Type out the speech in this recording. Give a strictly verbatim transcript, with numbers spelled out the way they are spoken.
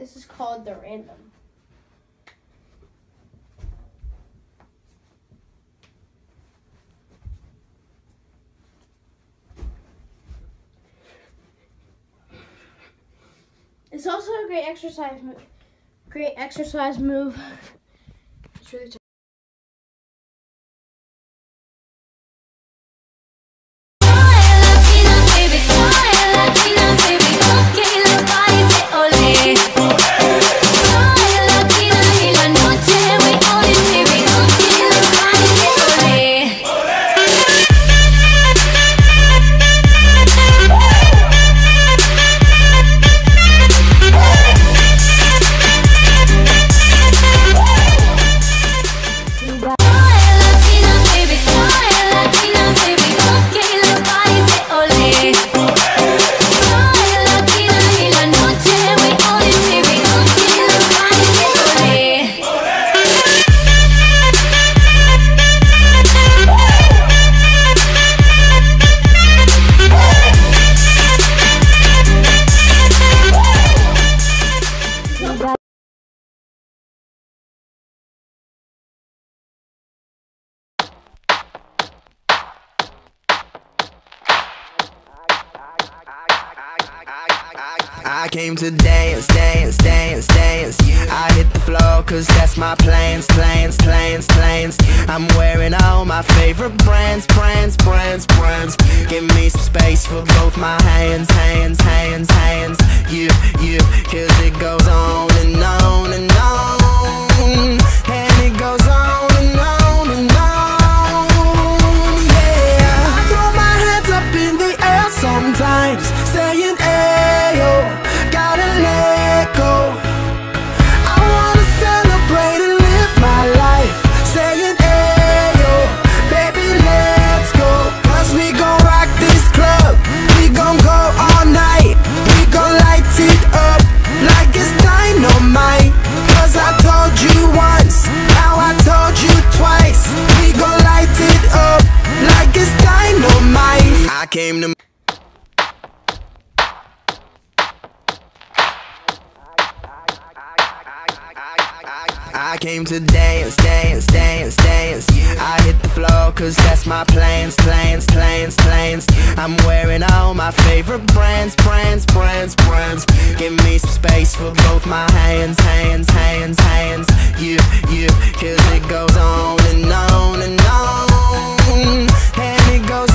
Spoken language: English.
This is called the random. It's also a great exercise move. Great exercise move. It's really tough. I came to dance, dance, dance, dance. I hit the floor cause that's my plans, plans, plans, plans. I'm wearing all my favorite brands, brands, brands, brands. Give me some space for both my hands, hands, hands, hands. You, you, cause it goes on and on and on. And it goes on and on and on. Yeah, I throw my hands up in the air sometimes, saying ayo. Gotta let go. I wanna celebrate and live my life, saying ayo, baby let's go. Cause we gon' rock this club, we gon' go all night. We gon' light it up like it's dynamite. Cause I told you once, now I told you twice. We gon' light it up like it's dynamite. I came to I came to dance, dance, dance, dance. I hit the floor cause that's my plans, plans, plans, plans. I'm wearing all my favorite brands, brands, brands, brands. Give me some space for both my hands, hands, hands, hands. You, you, cause it goes on and on and on. And it goes